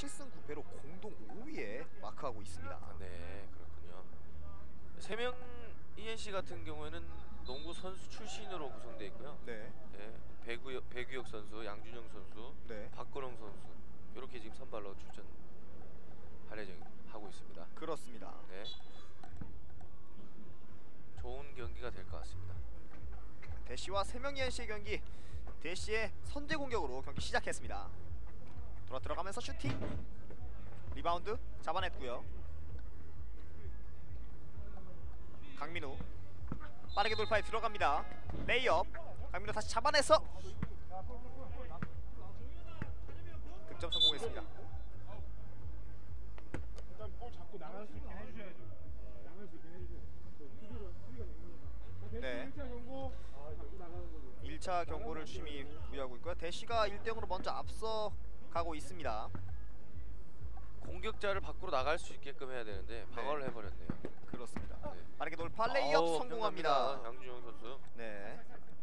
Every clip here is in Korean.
7승 9패로 공동 5위에 마크하고 있습니다. 네, 그렇군요. 3명 ENC 같은 경우에는 농구 선수 출신으로 구성되어 있고요. 네. 네, 배규혁 선수, 양준영 선수, 네. 박건홍 선수 이렇게 지금 선발로 출전할 예정하고 있습니다. 그렇습니다. 네, 좋은 경기가 될 것 같습니다. 대시와 3명 ENC의 경기. 대시의 선제 공격으로 경기 시작했습니다. 들어가면서 슈팅. 리바운드 잡아냈고요. 강민우 빠르게 돌파에 들어갑니다. 레이업. 강민우 다시 잡아내서 득점 성공했습니다. 일단 볼 잡고 나갈 수 있게 해주셔야죠. 나갈 수 있게 해주세요. 네. 1차 경고 잡고 나가는 걸로. 1차 경고를 주심이 부여하고 있고요. 대시가 1대0으로 먼저 앞서 가고 있습니다. 공격자를 밖으로 나갈 수 있게끔 해야 되는데 방어를 해버렸네요. 그렇습니다. 네. 빠르게 돌파 레이업 성공합니다. 양준영 선수. 네.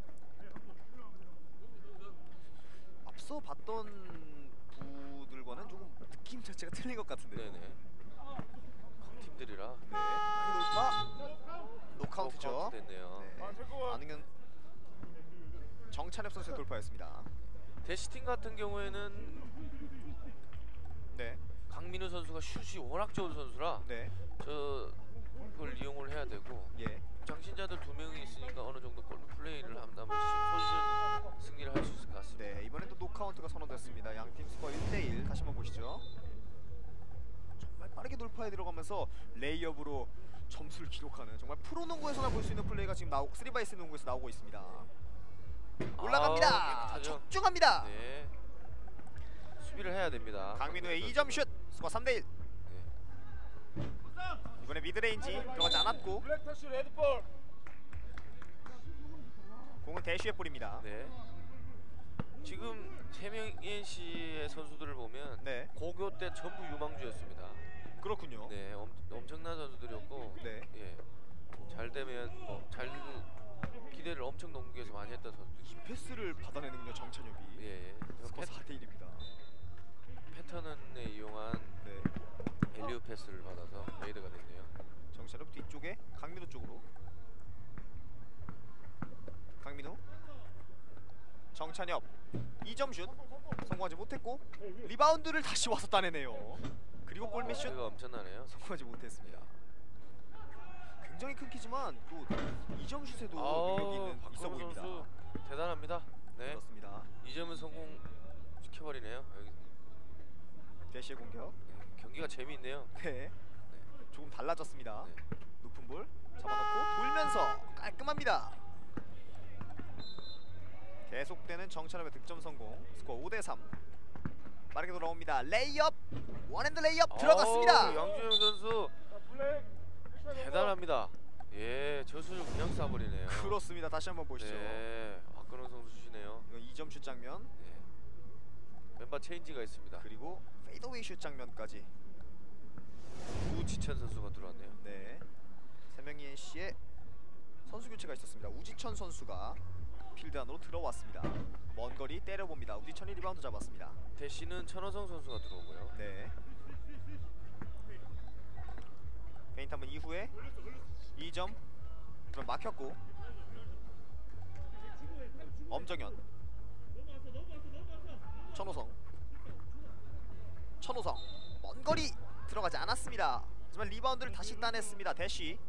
앞서 봤던 부들과는 조금 느낌 자체가 틀린 것 같은데요. 네네. 강팀들이라. 네. 빠르게 돌파 노카운트죠. 노카운트 됐네요. 네. 안흥현 정찬엽 선수의 돌파였습니다. 대시팀 같은 경우에는 네. 강민우 선수가 슛이 워낙 좋은 선수라 네. 그걸 이용을 해야 되고 예. 장신자들 2명이 있으니까 어느 정도 골 플레이를 한다면 소시즌 승리를 할 수 있을 것 같습니다. 네. 이번엔 또 노카운트가 선언됐습니다. 양팀 스코어 1대1. 다시 한번 보시죠. 정말 빠르게 돌파에 들어가면서 레이업으로 점수를 기록하는 정말 프로농구에서나 볼 수 있는 플레이가 지금 3바이스 농구에서 나오고 있습니다. 올라갑니다. 깨끗하죠? 적중합니다. 네. 수비를 해야 됩니다. 강민우의 2점 슛. 스코어 3대1. 네. 이번에 미드레인지 들어가지 않았고 블랙 터치 레드볼. 공은 대쉬의 볼입니다. 네. 지금 3명 ENC의 선수들을 보면 네. 고교 때 전부 유망주였습니다. 그렇군요. 네, 엄청난 선수들이었고, 네. 예, 잘 되면 잘 기대를 엄청 농구에서 많이 했던 선수들. 패스를 받아내는군요. 정찬엽이. 예, 스코어 4대1입니다. 패턴에 이용한 네. 엘리오 패스를 받아서 레이드가 됐네요. 정찬엽 뒤쪽에 강민우 쪽으로. 강민우. 정찬엽 2점 슛 성공하지 못했고 리바운드를 다시 와서 따내네요. 그리고 골밑 슛 가 엄청나네요. 성공하지 못했습니다. 굉장히 큰 키지만 또 2점 슛에도 능력이 있어 보입니다. 선수 대단합니다. 네, 그렇습니다. 2점을 성공시켜버리네요. 여기 대시의 공격. 경기가 재미있네요. 네. 조금 달라졌습니다. 네. 높은 볼 잡아놓고 돌면서 깔끔합니다. 계속되는 정찬엽의 득점 성공. 스코어 5대3. 빠르게 돌아옵니다. 레이업! 원핸드 레이업 들어갔습니다. 양준영 선수 대단합니다. 예, 저수를 그냥 쏴버리네요. 그렇습니다. 다시 한번 보시죠. 네, 박근홍 선수 슛이네요. 이거 2점 슛 장면. 네. 멤버 체인지가 있습니다. 그리고 페이더웨이 슛 장면까지. 우지천 선수가 들어왔네요. 네. 3명 ENC의 선수 교체가 있었습니다. 우지천 선수가 필드 안으로 들어왔습니다. 먼 거리 때려봅니다. 우지천이 리바운드 잡았습니다. 대시는 천호성 선수가 들어오고요. 네. 페인트 한번 이후에 2점 그럼 막혔고 엄정현 천호성 먼 거리 들어가지 않았습니다. 하지만 리바운드를 다시 따냈습니다. 대쉬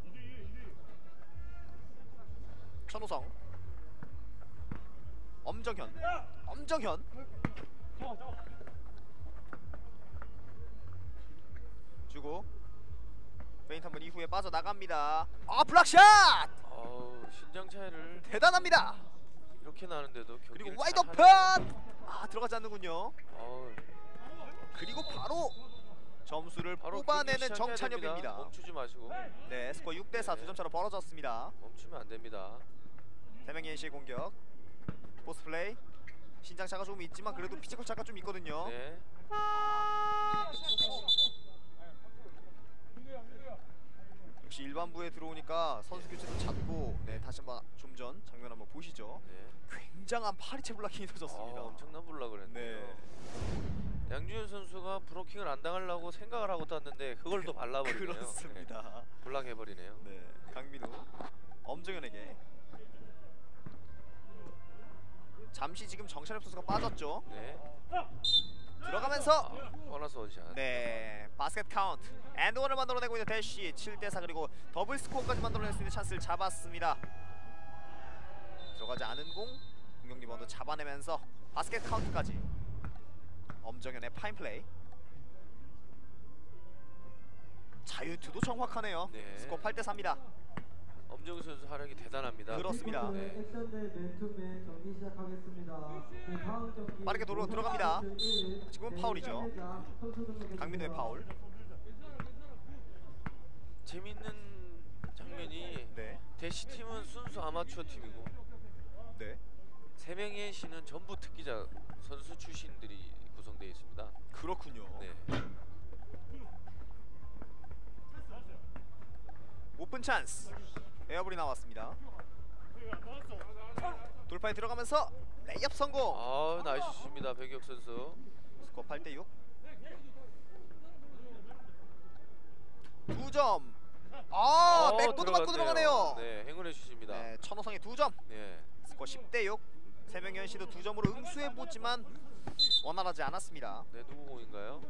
천호성 엄정현 주고 페인트 한번 이후에 빠져나갑니다. 아 블락샷! 신장 차이를 대단합니다. 이렇게 나는데도 그리고 경기를 와이드 잘 오픈! 하네요. 아 들어가지 않는군요. 그리고 바로 점수를 뽑아내는 정찬엽입니다. 멈추지 마시고. 네, 스코어 6대4 2점 차로 벌어졌습니다. 멈추면 안 됩니다. 3명 ENC의 공격. 포스트 플레이. 신장 차가 조금 있지만 그래도 피지컬 차가 좀 있거든요. 네. 역시 일반부에 들어오니까 선수 교체도 잦고. 네, 다시 한번 좀 전 장면 한번 보시죠. 네. 굉장한 파리채 블락킹이 터졌습니다. 엄청난 블락을 했네요. 네. 양준현 선수가 브로킹을 안 당하려고 생각을 하고 떴는데 그걸 또 발라버리네요. 그렇습니다. 네. 블락해버리네요. 네, 강민우 엄정현에게 잠시 지금 정찬엽 선수가 빠졌죠. 네. 들어가면서 보너스 원샷. 네, 바스켓 카운트 엔드원을 만들어내고 있는 대시 7대4 그리고 더블 스코어까지 만들어낼 수 있는 찬스를 잡았습니다. 들어가지 않은 공 공격 리바운드 잡아내면서 바스켓 카운트까지. 엄정현의 파인 플레이. 자유투도 정확하네요. 네. 스코어 8대4입니다. 엄정훈 선수 활약이 대단합니다. 그렇습니다. 네. 액션대 맨투맨 경기 시작하겠습니다. 다음 경기 빠르게 들어갑니다. 지금은 파울이죠. 강민우의 파울. 재밌는 장면이 네, 대시 팀은 순수 아마추어 팀이고 네, 세 명의 NC는 전부 특기자 선수 출신들이 구성되어 있습니다. 그렇군요. 네. 오픈 찬스. 에어볼이 나왔습니다. 돌파에 들어가면서 레이업 성공. 아, 나이스 슛입니다. 백혁 선수. 스코어 8대6. 2점. 아, 백보드 맞고 들어가네요. 네, 행운의 슛입니다. 네, 천호성이 2점. 네. 스코어 10대6. 세명현 씨도 2점으로 응수해보지만 원활하지 않았습니다. 네, 누구 공인가요?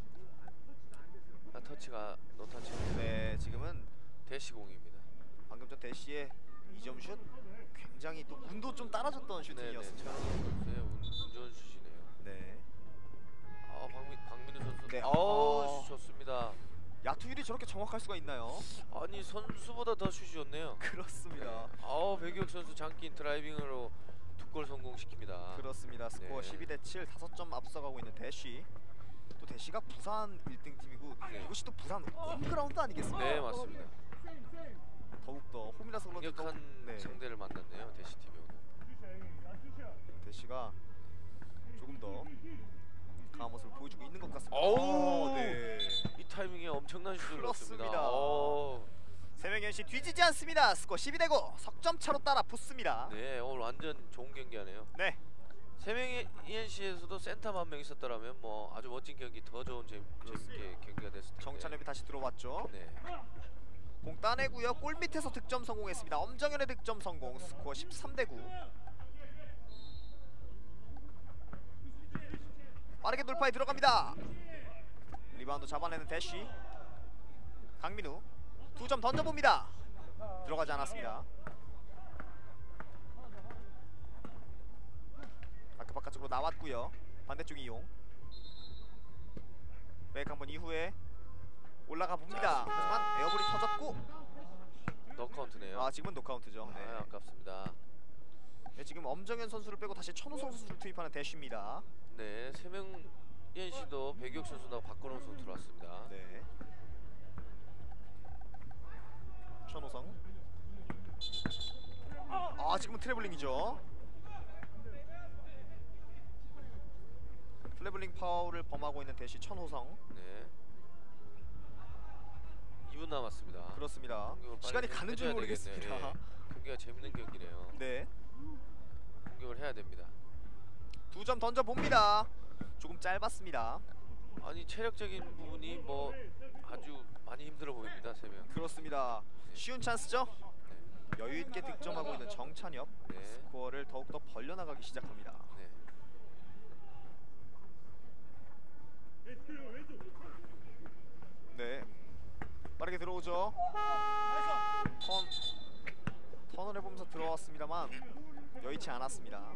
아, 터치가 노터치. 네, 지금은 대시 공입니다. 방금 전 대시의 2점 슛 굉장히 또 운도 좀 따라줬던 슈팅이었습니다. 네, 운전 슛이네요. 네. 아, 강민우 선수. 네, 슛 좋습니다. 야투율이 저렇게 정확할 수가 있나요? 아니, 선수보다 더 슛이 좋네요. 그렇습니다. 백혁 선수 장기인 드라이빙으로 두 골 성공시킵니다. 그렇습니다. 스코어 네. 12대7 5점 앞서가고 있는 대시. 또 대시가 부산 1등 팀이고 네. 이것이 또 부산 홈그라운드 아니겠습니까? 네, 맞습니다. 더욱더 홈이라서 그런지 더 강력한 네. 상대를 만났네요. 대시 팀이 오늘. 대시가 조금 더 강한 모습을 보여주고 있는 것 같습니다. 어우, 네. 이 타이밍에 엄청난 슛을 그렇습니다. 넣었습니다. 세명현 씨 뒤지지 않습니다. 스코어 12대9 석점 차로 따라 붙습니다. 네, 오늘 완전 좋은 경기하네요. 네. 세 명의 ENC에서도 센터만 한 명 있었더라면 뭐 아주 멋진 경기, 더 좋은 재밌게 경기가 됐을 텐데. 정찬엽이 다시 들어왔죠. 네. 공 따내고요. 골 밑에서 득점 성공했습니다. 엄정현의 득점 성공. 스코어 13대9. 빠르게 돌파에 들어갑니다. 리바운드 잡아내는 대시. 강민우 2점 던져봅니다. 들어가지 않았습니다. 아까 바깥쪽으로 나왔고요. 반대쪽 이용. 백 한번 이후에 올라가 봅니다. 하지만 에어볼이 터졌고 노카운트네요. 지금은 노카운트죠. 네. 아깝습니다. 네, 지금 엄정현 선수를 빼고 다시 천호성 선수를 투입하는 대쉬입니다. 네, 세 명 ENC도 백혁 선수나 박건호 선수 들어왔습니다. 네. 천호성. 지금은 트래블링이죠. 트래블링 파울을 범하고 있는 대시 천호성. 네. 2분 남았습니다. 그렇습니다. 공격을 빨리 시간이 가는 줄 해줘야 모르겠습니다. 되겠네요. 예. 경기가 재밌는 경기네요. 네. 공격을 해야 됩니다. 2점 던져 봅니다. 조금 짧았습니다. 아니, 체력적인 부분이 뭐 아주 많이 힘들어 보입니다. 세 명. 그렇습니다. 쉬운 찬스죠? 여유 있게 득점하고 있는 정찬엽. 네. 스코어를 더욱더 벌려나가기 시작합니다. 네. 네. 빠르게 들어오죠. 턴을 해보면서 들어왔습니다만 여의치 않았습니다.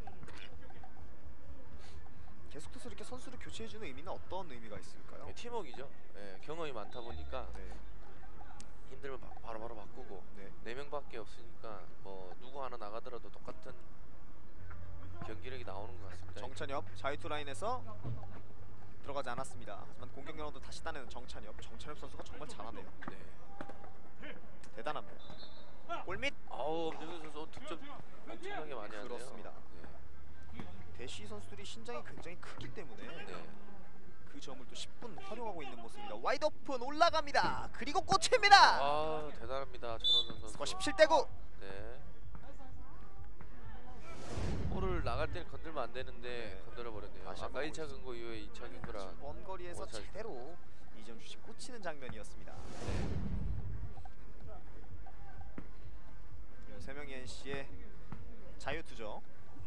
계속해서 이렇게 선수를 교체해주는 의미는 어떤 의미가 있을까요? 네, 팀워크이죠. 네, 경험이 많다 보니까 네. 힘들면 바로바로 바꾸고 네. 4명밖에 없으니까 뭐 누구 하나 나가더라도 똑같은 경기력이 나오는 것 같습니다. 정찬엽 자유투 라인에서 들어가지 않았습니다. 하지만 공격 라운드 다시 따내는 정찬엽. 정찬엽 선수가 정말 잘하네요. 네. 대단합니다. 골밑. 엄정현 선수 오늘 득점 엄청나게 많이 하네요. 그렇습니다. 네. 대시 선수들이 신장이 굉장히 크기 때문에 네. 그 점을 또 10분 활용하고 있는 모습입니다. 와이드 오픈 올라갑니다. 그리고 꽂힙니다. 대단합니다. 천호선 선수. 스코어 17대9. 네. 볼을 나갈 때는 건들면 안 되는데 네. 건드려 버렸네요. 다시 아까 한번 1차 근거 이후에 2차 근거라. 먼 거리에서 잘- 제대로 이점슛이 꽂히는 장면이었습니다. 세명이 NC의 자유투죠.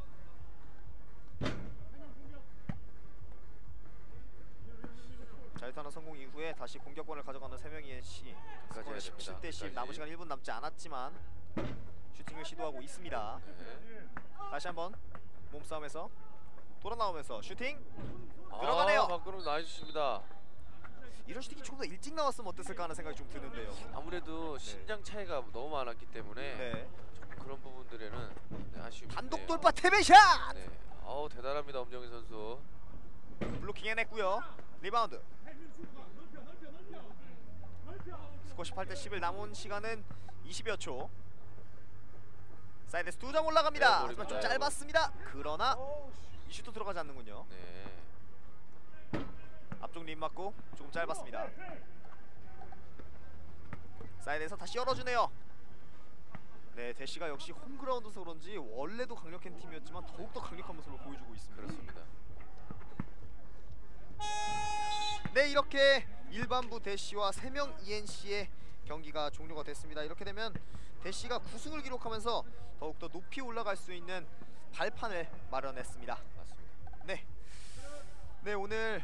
자유투 하나 성공 이후에 다시 공격권을 가져가는 세명이 NC. 끝까지 해야 됩니다. 17대 10. 남은 시간 1분 남지 않았지만 슈팅을 시도하고 있습니다. 네. 다시 한번 몸싸움에서 돌아 나오면서 슈팅 들어가네요. 밖으로 나와주십니다. 이런 슈팅이 조금 더 일찍 나왔으면 어땠을까 하는 생각이 좀 드는데요. 아무래도 신장 차이가 너무 많았기 때문에 네. 조금 그런 부분들에는 아쉬움이 단독 있네요. 돌파 태베샷. 네. 대단합니다 엄정희 선수. 블로킹 해냈고요. 리바운드. 스코어 18대 11. 남은 시간은 20여 초. 사이드에서 2점 올라갑니다. 하지만 좀 짧았습니다. 그러나 이 슛도 들어가지 않는군요. 네. 앞쪽 림 맞고 조금 짧았습니다. 사이드에서 다시 열어주네요. 네, 대시가 역시 홈그라운드서 그런지 원래도 강력한 팀이었지만 더욱더 강력한 모습을 보여주고 있습니다. 그렇습니다. 네, 이렇게 일반부 대시와 3명 ENC의 경기가 종료가 됐습니다. 이렇게 되면 대시가 9승을 기록하면서 더욱더 높이 올라갈 수 있는 발판을 마련했습니다. 맞습니다. 네, 오늘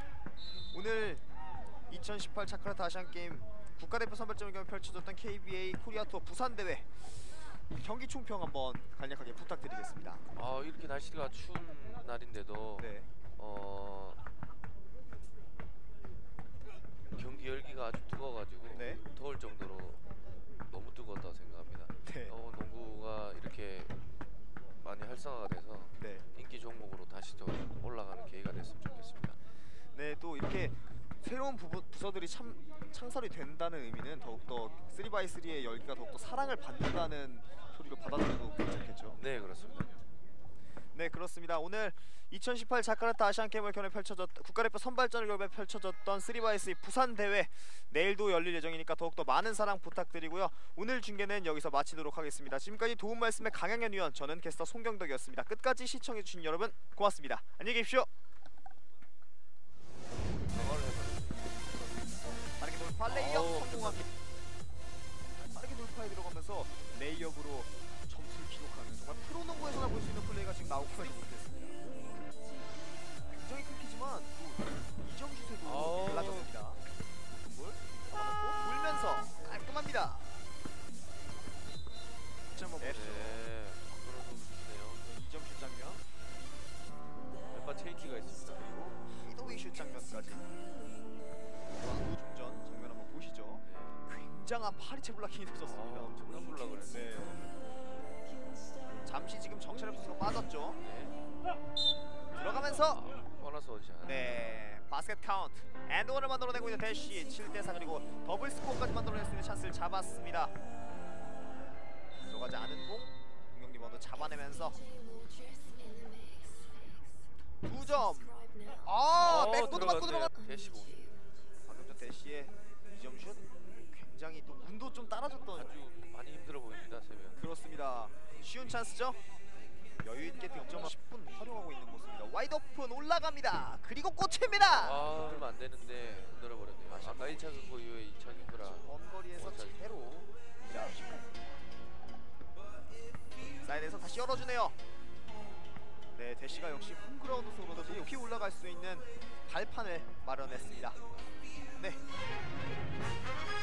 2018 자카르타 아시안게임 국가대표 선발전 경기 펼쳐졌던 KBA 코리아 투어 부산 대회 경기 총평 한번 간략하게 부탁드리겠습니다. 이렇게 날씨가 추운 날인데도 네, 경기 열기가 아주 뜨거워가지고 네. 더울 정도로 너무 뜨거웠다고 생각합니다. 네, 농구가 이렇게 많이 활성화가 돼서 네, 인기 종목으로 다시 또 올라가는 계기가 됐으면 좋겠습니다. 네. 또 이렇게 새로운 부서들이 창설이 된다는 의미는 더욱더 3x3의 열기가 더욱더 사랑을 받는다는 소리로 받아들여도 괜찮겠죠. 네, 그렇습니다. 네, 그렇습니다. 오늘 2018 자카르타 아시안게임을 겨내 국가대표 선발전을 겨내 펼쳐졌던 3x3 부산 대회 내일도 열릴 예정이니까 더욱더 많은 사랑 부탁드리고요. 오늘 중계는 여기서 마치도록 하겠습니다. 지금까지 도움 말씀의 강양현 위원, 저는 캐스터 송경덕이었습니다. 끝까지 시청해주신 여러분 고맙습니다. 안녕히 계십시오. 빠르게 돌파 레이업 성공합니다. 빠르게 돌파에 들어가면서 레이업으로 점수를 기록하는 정말 프로농구에서나 볼 수 있는 플레이가 지금 나오고 있습니다. 굉장히 끊기지만 또 이점 슛에도 달라졌습니다. 볼 잡아놓고 돌면서 깔끔합니다. 다시 한번 보시죠. 네, 그런 선수네요. 2점 슛 장면 멤버 체이티가 있습니다. 그리고 히더웨이 슛 장면까지 중전 장면 한번 보시죠. 굉장한 파리채 블락킹이 터졌습니다. 엄청난 블락을 했네요. 네. 잠시 지금 정신없이 선수가 빠졌죠. 네. 들어가면서 보너스 원샷. 네, 바스켓 카운트 엔드원을 만들어내고 있는 대시 7대4 그리고 더블 스코어까지 만들어낼 수 있는 찬스를 잡았습니다. 들어가지 않은 공 공격 리바운드 잡아내면서 2점. 백보드 맞고 들어가. 대시 공. 방금 전 대시의 2점 슛 굉장히 또 운도 좀 따라줬던. 아주 많이 힘들어 보입니다, 세 명. 그렇습니다. 쉬운 찬스죠. 여유 있게 득점을 10분 활용하고 있는 모습입니다. 와이드 오픈 올라갑니다. 그리고 꽂힙니다. 그러면 안 되는데 흔들어 버렸네요. 아까 1차 근거 이후에 2차 근거라. 먼 거리에서 제대로 사이드에서 다시 열어주네요. 네, 대시가 역시 홈그라운드속으로 높이 올라갈 수 있는 발판을 마련했습니다. 네.